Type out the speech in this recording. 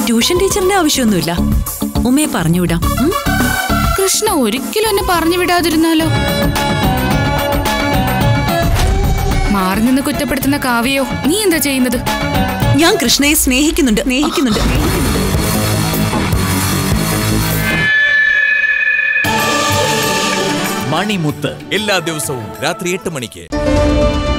Tuition ടീച്ചറിന്റെ ആവശ്യമൊന്നുമില്ല. ഉമ്മയെ പറഞ്ഞുവിടാം. കൃഷ്ണ ഒരിക്കലും എന്നെ പറഞ്ഞു വിടാതിരുന്നാലോ? മാറി നിന്ന് കുറ്റപ്പെടുത്തുന്ന കാവ്യയോ നീ എന്താ ചെയ്യുന്നത്? ഞാൻ കൃഷ്ണയെ സ്നേഹിക്കുന്നുണ്ട്. മണിമുത്ത് എല്ലാ ദിവസവും രാത്രി 8 മണിക്ക്.